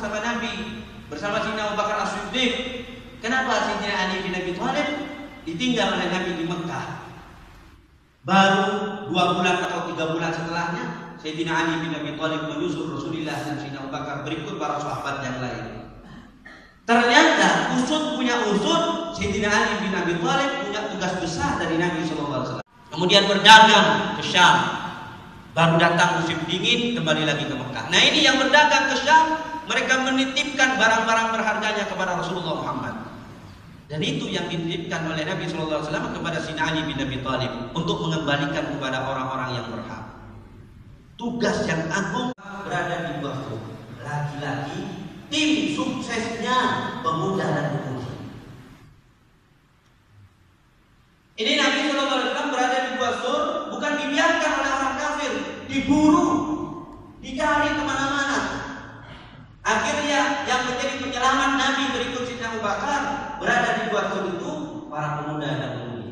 bersama Nabi, bersama Sayyidina Abu Bakar As-Siddiq. Kenapa Sayyidina Ali bin Abi Thalib ditinggal oleh Nabi di Mekah? Baru 2 bulan atau 3 bulan setelahnya, Sayyidina Ali bin Abi Thalib menyusul Rasulullah dan Sayyidina Abu Bakar berikut para sahabat yang lain. Ternyata punya usut, Sayyidina Ali bin Abi Thalib punya tugas besar dari Nabi SAW. Kemudian berdagang ke Syam. Baru datang musim dingin, kembali lagi ke Mekah. Nah ini yang berdagang ke Syam, mereka menitipkan barang-barang berharganya kepada Rasulullah Muhammad. Dan itu yang dititipkan oleh Nabi SAW kepada Sayyidina Ali bin Abi Thalib untuk mengembalikan kepada orang-orang yang berhak. Tugas yang agung berada di bawah lagi-lagi tim suksesnya pemuda dan pemudi. Ini Nabi SAW berada di Gua Sur, bukan dibiarkan oleh orang kafir, diburu, dicari kemana-mana. Akhirnya yang menjadi penyelamat Nabi berikut Sayyidina Abu Bakar berada di Gua Sur itu para pemuda dan pemudi.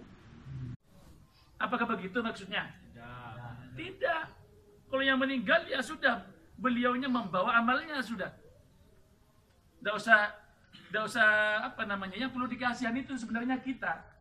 Apakah begitu maksudnya? Tidak. Kalau yang meninggal ya sudah, beliaunya membawa amalnya sudah. Tidak usah apa namanya, yang perlu dikasihan itu sebenarnya kita.